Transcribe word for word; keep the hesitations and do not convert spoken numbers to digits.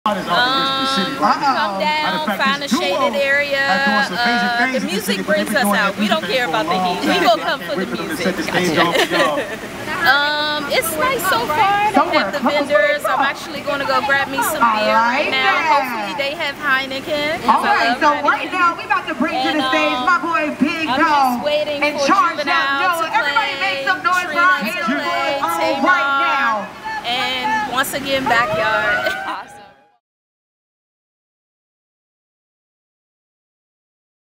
Um, come down, find a shaded area. Uh, the music brings us out. We don't care about the heat. We gonna come for the music. um, it's nice so far. They have the vendors. I'm actually gonna go grab me some beer right now. Hopefully they have Heineken. All right, so right now we about to bring to the stage my boy Big Dog. I'm just waiting for Juvenile to everybody make some noise for our right now. And once again, Backyard.